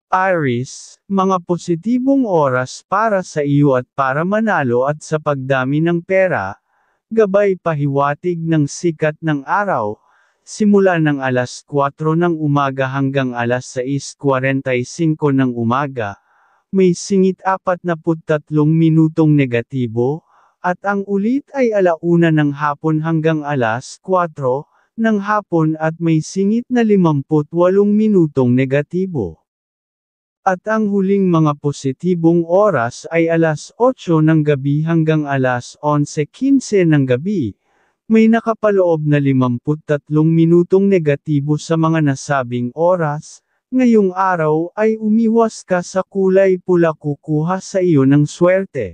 Aries, mga positibong oras para sa iyo at para manalo at sa pagdami ng pera, gabay pahiwatig ng sikat ng araw, simula ng alas 4 ng umaga hanggang alas 6:45 ng umaga, may singit 43 minutong negatibo, at ang ulit ay 1:00 ng hapon hanggang alas 4 ng hapon at may singit na 58 minutong negatibo. At ang huling mga positibong oras ay alas 8 ng gabi hanggang alas 11:15 ng gabi. May nakapaloob na 53 minutong negatibo sa mga nasabing oras. Ngayong araw ay umiwas ka sa kulay pula, kukuha sa iyo ng swerte.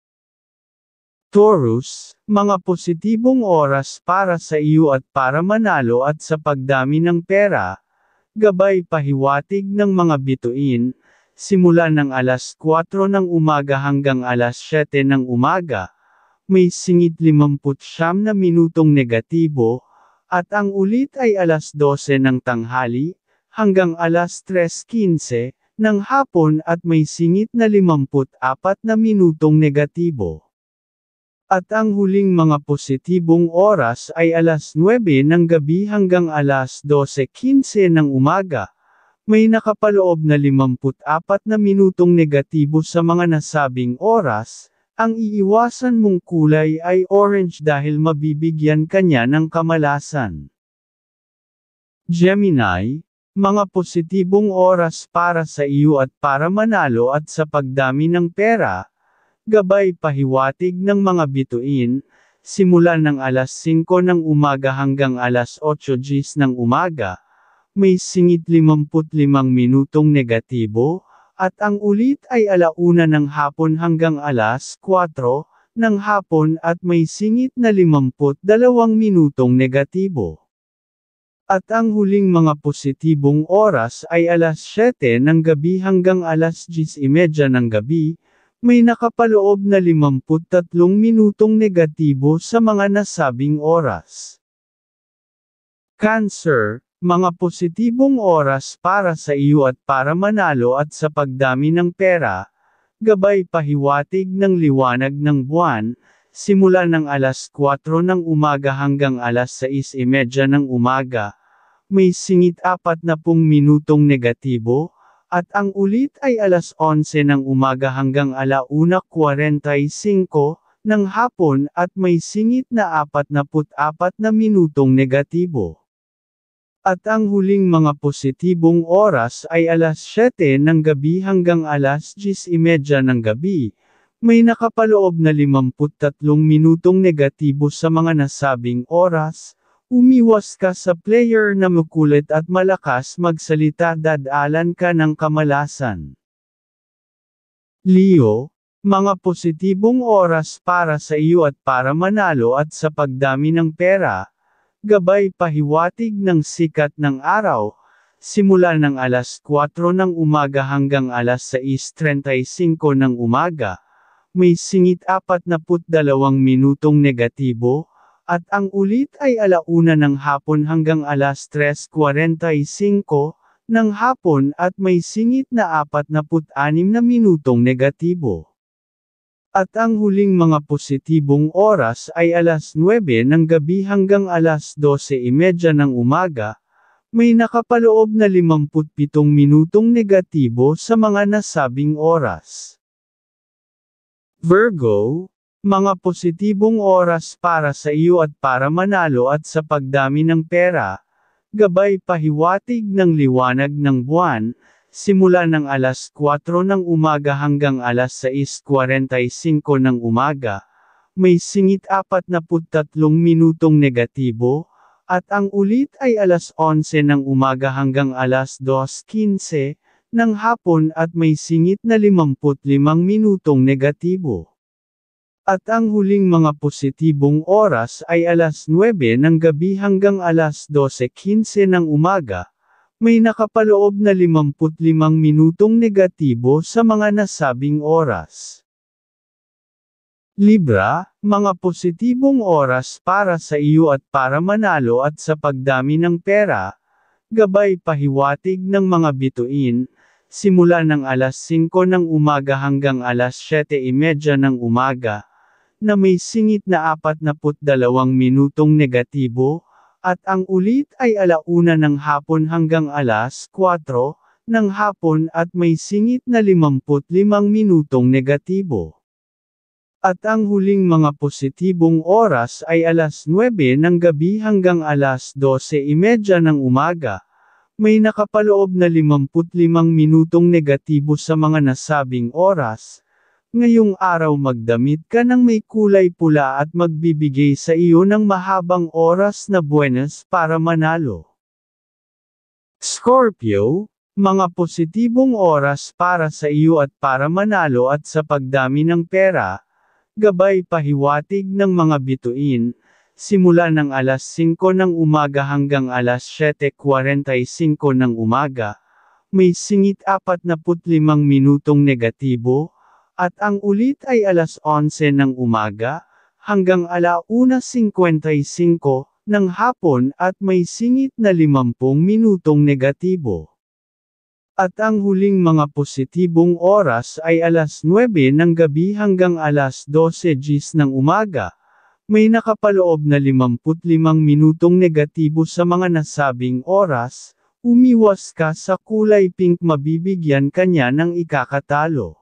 Taurus, mga positibong oras para sa iyo at para manalo at sa pagdami ng pera, gabay pahiwatig ng mga bituin, simula ng alas 4 ng umaga hanggang alas 7 ng umaga, may singit 59 na minutong negatibo, at ang ulit ay alas 12 ng tanghali, hanggang alas 3:15 ng hapon at may singit na 54 na minutong negatibo. At ang huling mga positibong oras ay alas 9 ng gabi hanggang alas 12:15 ng umaga. May nakapaloob na 54 na minutong negatibo sa mga nasabing oras. Ang iiwasan mong kulay ay orange dahil mabibigyan kanya ng kamalasan. Gemini, mga positibong oras para sa iyo at para manalo at sa pagdami ng pera, gabay pahiwatig ng mga bituin, simula ng alas 5 ng umaga hanggang alas 8:00 ng umaga, may singit 55 minutong negatibo, at ang ulit ay 1:00 ng hapon hanggang alas 4 ng hapon at may singit na 52 minutong negatibo. At ang huling mga positibong oras ay alas 7 ng gabi hanggang alas 10:30 ng gabi. May nakapaloob na 53 minutong negatibo sa mga nasabing oras. Cancer, mga positibong oras para sa iyo at para manalo at sa pagdami ng pera, gabay pahiwatig ng liwanag ng buwan, simula ng alas 4 ng umaga hanggang alas 6:30 ng umaga, may singit 40 minutong negatibo, at ang ulit ay alas 11 ng umaga hanggang 1:45 ng hapon at may singit na 44 na minutong negatibo. At ang huling mga positibong oras ay alas 7 ng gabi hanggang alas 10:30 ng gabi. May nakapaloob na 53 minutong negatibo sa mga nasabing oras. Umiwas ka sa player na makulit at malakas magsalita, dadalan ka ng kamalasan. Leo, mga positibong oras para sa iyo at para manalo at sa pagdami ng pera, gabay pahiwatig ng sikat ng araw, simula ng alas 4 ng umaga hanggang alas 6:35 ng umaga, may singit 42 minutong negatibo, at ang ulit ay 1:00 ng hapon hanggang alas 3:45 ng hapon at may singit na 46 na minutong negatibo. At ang huling mga positibong oras ay alas 9 ng gabi hanggang alas 12:30 ng umaga. May nakapaloob na 57 minutong negatibo sa mga nasabing oras. Virgo, mga positibong oras para sa iyo at para manalo at sa pagdami ng pera, gabay pahiwatig ng liwanag ng buwan, simula ng alas 4 ng umaga hanggang alas 6:45 ng umaga, may singit 43 minutong negatibo, at ang ulit ay alas 11 ng umaga hanggang alas 2:15 ng hapon at may singit na 55 minutong negatibo. At ang huling mga positibong oras ay alas 9 ng gabi hanggang alas 12:15 ng umaga. May nakapaloob na 55 minutong negatibo sa mga nasabing oras. Libra, mga positibong oras para sa iyo at para manalo at sa pagdami ng pera, gabay pahiwatig ng mga bituin, simula ng alas 5 ng umaga hanggang alas 7:30 ng umaga, na may singit na 42 minutong negatibo, at ang ulit ay 1:00 ng hapon hanggang alas 4 ng hapon at may singit na 55 minutong negatibo. At ang huling mga positibong oras ay alas 9 ng gabi hanggang alas 12:30 ng umaga. May nakapaloob na 55 minutong negatibo sa mga nasabing oras. Ngayong araw magdamit ka ng may kulay pula at magbibigay sa iyo ng mahabang oras na buenas para manalo. Scorpio, mga positibong oras para sa iyo at para manalo at sa pagdami ng pera. Gabay pahiwatig ng mga bituin, simula ng alas 5 ng umaga hanggang alas 7:45 ng umaga, may singit 45 minutong negatibo, at ang ulit ay alas 11 ng umaga, hanggang 1:55 ng hapon at may singit na 50 minutong negatibo. At ang huling mga positibong oras ay alas 9 ng gabi hanggang alas 12 ng umaga. May nakapaloob na 55 minutong negatibo sa mga nasabing oras. Umiwas ka sa kulay pink, mabibigyan ka niya ng ikakatalo.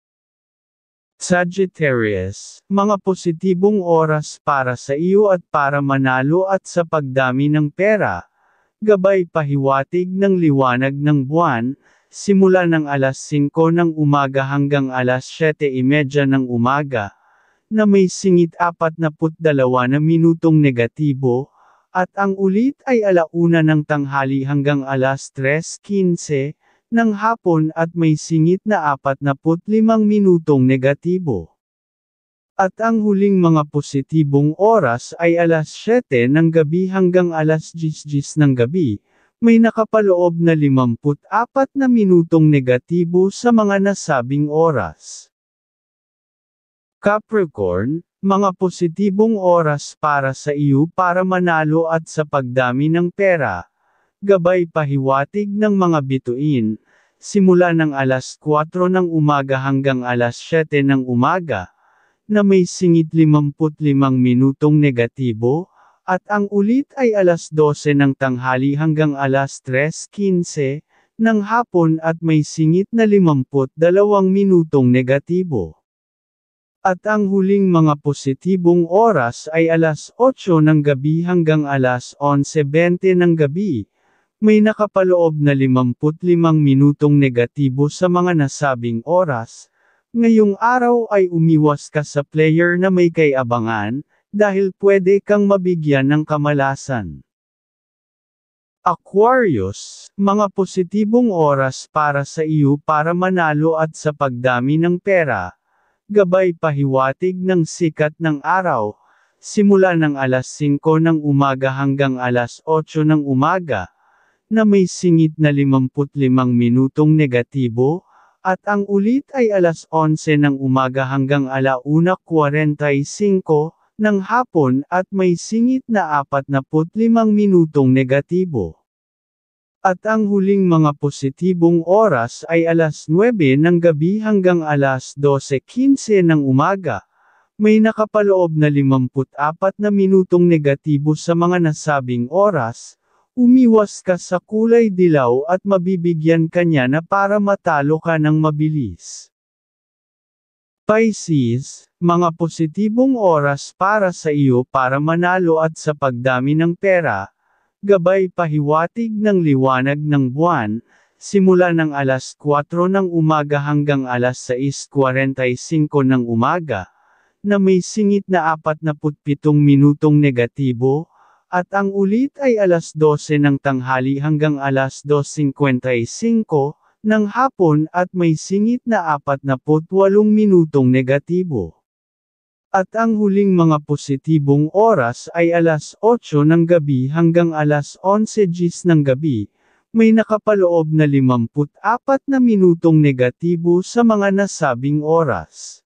Sagittarius, mga positibong oras para sa iyo at para manalo at sa pagdami ng pera. Gabay pahiwatig ng liwanag ng buwan, simula ng alas 5 ng umaga hanggang alas 7:30 ng umaga, na may singit 42 na minutong negatibo, at ang ulit ay 1:00 ng tanghali hanggang alas 3:15 ng hapon at may singit na 45 minutong negatibo. At ang huling mga positibong oras ay alas 7 ng gabi hanggang alas 10 ng gabi, may nakapaloob na 54 na minutong negatibo sa mga nasabing oras. Capricorn, mga positibong oras para sa iyo para manalo at sa pagdami ng pera. Gabay pahiwatig ng mga bituin, simula ng alas 4 ng umaga hanggang alas 7 ng umaga, na may singit 55 minutong negatibo, at ang ulit ay alas 12 ng tanghali hanggang alas 3:15 ng hapon at may singit na 52 minutong negatibo. At ang huling mga positibong oras ay alas 8 ng gabi hanggang alas 11:20 ng gabi. May nakapaloob na 55 minutong negatibo sa mga nasabing oras. Ngayong araw ay umiwas ka sa player na may kay-abangan, dahil pwede kang mabigyan ng kamalasan. Aquarius, mga positibong oras para sa iyo para manalo at sa pagdami ng pera. Gabay pahiwatig ng sikat ng araw, simula ng alas 5 ng umaga hanggang alas 8 ng umaga, na may singit na 55 minutong negatibo, at ang ulit ay alas 11 ng umaga hanggang 1:45 ng hapon at may singit na 45 minutong negatibo. At ang huling mga positibong oras ay alas 9 ng gabi hanggang alas 12:15 ng umaga. May nakapaloob na 54 na minutong negatibo sa mga nasabing oras. Umiwas ka sa kulay dilaw at mabibigyan ka niya na para matalo ka ng mabilis. Pisces, mga positibong oras para sa iyo para manalo at sa pagdami ng pera. Gabay pahiwatig ng liwanag ng buwan, simula ng alas 4 ng umaga hanggang alas 6:45 ng umaga, na may singit na 47 minutong negatibo, at ang ulit ay alas 12 ng tanghali hanggang alas 2:55 ng hapon at may singit na 48 minutong negatibo. At ang huling mga positibong oras ay alas 8 ng gabi hanggang alas 11 ng gabi, may nakapaloob na 54 na minutong negatibo sa mga nasabing oras.